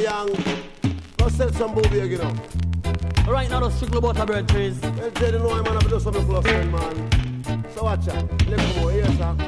young. Go sell some booby, you know. Right now, the strictly butter bread trees. Well, Jay, you know I'm gonna do something close, man. So watch out. Let's go, yes, sir.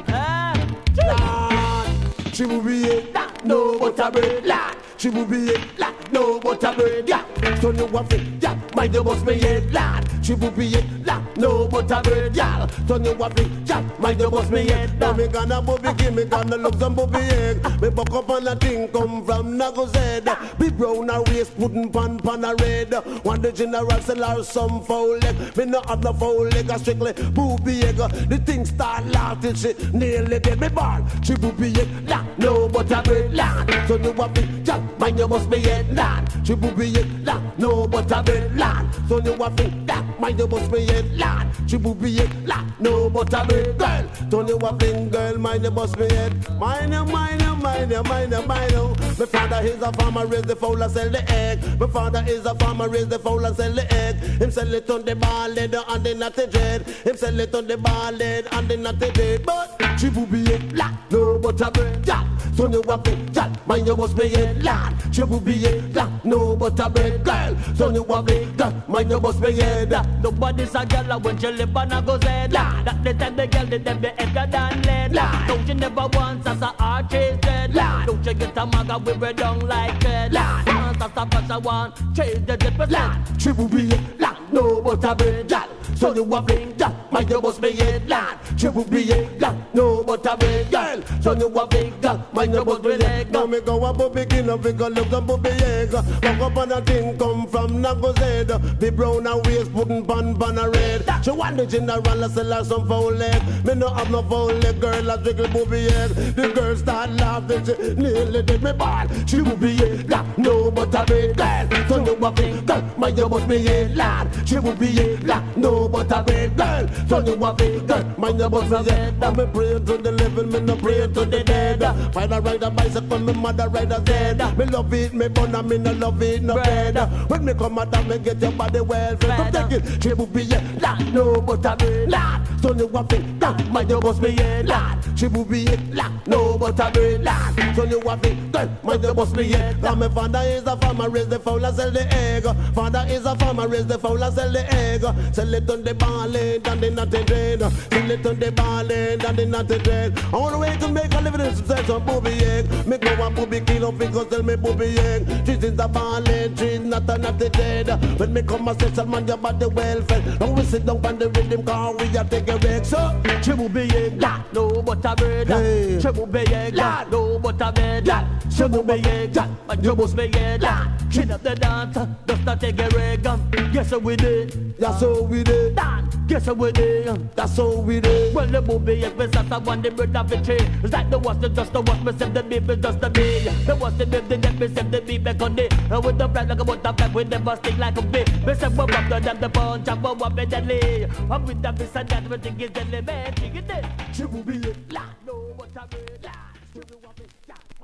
Lord, she will be it, no butter bread, Lord. She will be it, Lord, no butter bread, yeah. So you want it, yeah, mind you must be it, Lord. She will be it, Lord, no butter bread, yeah. So you want it, yeah, mind you must be it. Now me gonna booby give me gonna look some booby egg. Me buck up on a thing come from Nago's head. Be brown a waist, pudding pan a red. One the general sell her some foul leg. Me no have no foul leg, a strictly booby egg. The thing start laugh till she nearly dead. Me ball, she booby egg, Lord, no butter bread, Lord. So you want it, yeah, mind you must be it, Lord. She booby egg, Lord, no butter bread, Lord. So you want it, yeah, mind you must be it, Lord. She booby egg, Lord, no butter bread, girl. So you want it, girl, mind you must be it. Mind you, mind you, mind you, mind you, mind you. My father is a farmer, raise the fowl and sell the egg. My father is a farmer, raise the fowl and sell the egg. Him sell it on the ball head and the natty dread. Him sell it on the ball head and the natty dread. But she booby egg, Lord, no butter bread, yeah. So you want it, yeah, mind you must be it, Lord. She booby egg, Lord, no butter bread, girl. So you want it, yeah, mind you must be it. Nobody's a girl when she live on a goes head. That the time the girl did them be edgar than lead. Don't you never once as a heart is dead. Don't you get a maga with bread down like it. Once as a pass I want, change the 10%. She booby egg, Lord, no butter bread, girl. So you want it, yeah, mind you must be it, Lord. She booby egg, Lord, no butter bread, girl. So you want it, yeah, mind you must be it. Now me go a booby king up, we go look a booby egg. Walk up on a thing come from Nago's head. Be brown and waist, pudding pan a red. She want the general and sell her some foul leg. Me no have no foul leg, girl, a jiggle booby egg. The girl start laughing, she nearly did me ball. She booby egg, Lord, no butter bread, girl. So you want it, girl, mind you must be it, Lord. She booby egg, Lord, no butter bread, girl. So you want it, girl, mind you must be it. Now me pray to the living, me no pray to the dead. Father ride a bicycle, me mother ride a Zed. Me love it, me bun and me no love it, no bread. When me come out, me get your body well fed. Come take it, she booby egg, Lord, no butter bread, Lord. So you want it, Lord, mind you must be it, Lord. She booby egg, Lord, no butter bread, Lord. So you want it, girl, mind you must be it. Now my father is a farmer, raise the fowl and sell the egg. Father is a farmer, raise the fowl and sell the egg. Sell it on the ball end and the natty dread. Sell it on the ball end and the natty dread. All the way to make a living is to sell some booby egg. Me go a booby kilo because tell me booby egg. She's in the ball end, she's not a natty dread. When me come a session man, your body well fed. Now we sit down on the rhythm car, we a take a break. So she booby egg, Lord, no butter bread. Hey. She booby egg, Lord, no butter bread. She booby egg, Lord, you must be egg, Lord. She up the dance, just to take a reg. Guess what we did? that's how we did. Guess what we did? That's how we did. Well, the booby egg was that one the bread of the tree. Is that the was the just the one me said the beef is just the beef. The was the beef, the neck me said the beef back on the. With the bread like a butterfly, we never stick like a bee. Me said we're up to them the punch and we're up in the lee. I'm with the piece of that, we think it's the limit. She will be it. No, but I'm it.